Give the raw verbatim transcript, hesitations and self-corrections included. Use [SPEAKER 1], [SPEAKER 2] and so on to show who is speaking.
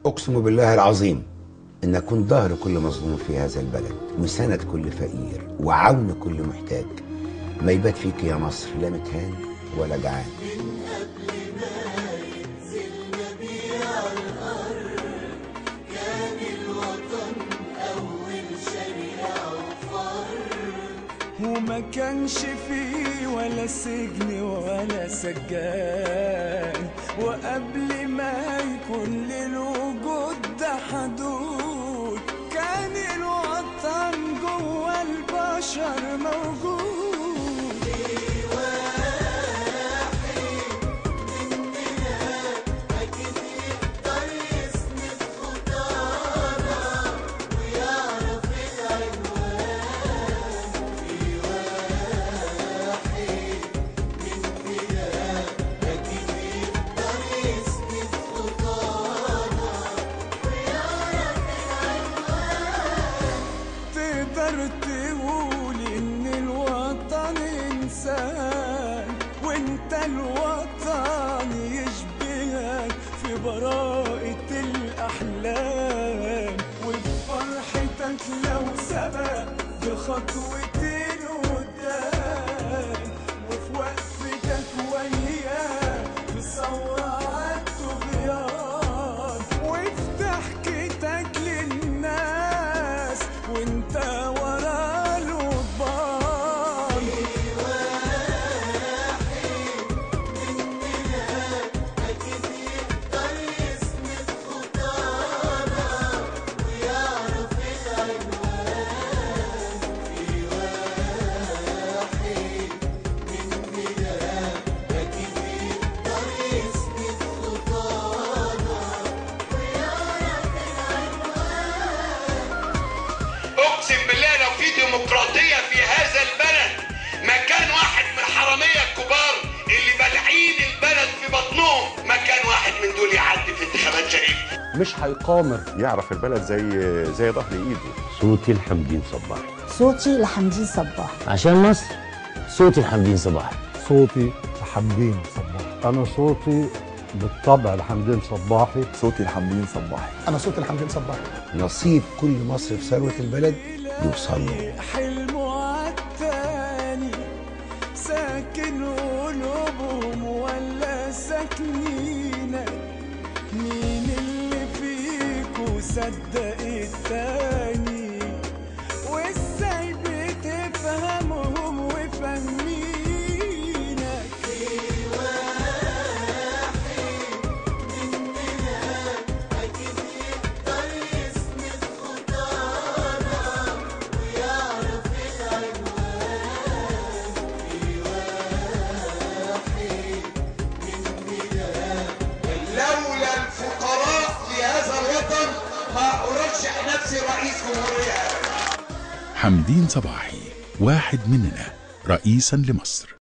[SPEAKER 1] أقسم بالله العظيم إن أكون ظهر كل مظلوم في هذا البلد وسند كل فقير وعون كل محتاج. ما يبات فيك يا مصر لا متهان ولا جعان.
[SPEAKER 2] وما كانش فيه ولا سجن ولا سجان، وقبل ما يكون للوجود ده حدود كان الوطن جوه البشر موجود. تقدر تقول إن الوطن إنسان وإنت الوطن يشبهك في براءة الأحلام، وبفرحتك لو سبق بخطوتين قدام، وفي وقفتك وياه بثورة عالطغيان، وفي ضحكتك للناس وانت ورا القضبان. في واحد مننا أكيد يقدر يسند خطانا ويعرف العنوان. في واحد مننا أكيد يقدر يسند خطانا ويعرف العنوان.
[SPEAKER 3] اقسم بالله لو في ديمقراطيه في هذا البلد مكان واحد من الحراميه الكبار اللي بلعين البلد في بطنهم مكان واحد من دول يعدي في انتخابات شريفه.
[SPEAKER 4] مش هيقامر،
[SPEAKER 5] يعرف البلد زي زي ظهر ايده.
[SPEAKER 6] صوتي لحمدين صباح.
[SPEAKER 7] صوتي لحمدين صباح.
[SPEAKER 6] عشان مصر صوتي لحمدين صباح.
[SPEAKER 8] صوتي لحمدين صباح. أنا صوتي بالطبع لحمدين صباحي.
[SPEAKER 5] صوتي لحمدين صباحي.
[SPEAKER 8] أنا صوتي لحمدين صباحي.
[SPEAKER 1] نصيب كل مصر في ثروة البلد يوصل له.
[SPEAKER 2] حلمه عالتاني ساكن قلوبهم ولا ساكنينك، مين اللي فيكو صدق التاني وازاي بتفهمهم وفاهمينك. في واحد مننا أكيد يقدر يسند خطانا ويعرف العنوان. في واحد مننا
[SPEAKER 3] لولا الفقراء في هذا الوطن ما ارشح نفسي رئيس جمهوريه.
[SPEAKER 9] حمدين صباحي، واحد مننا، رئيسا لمصر.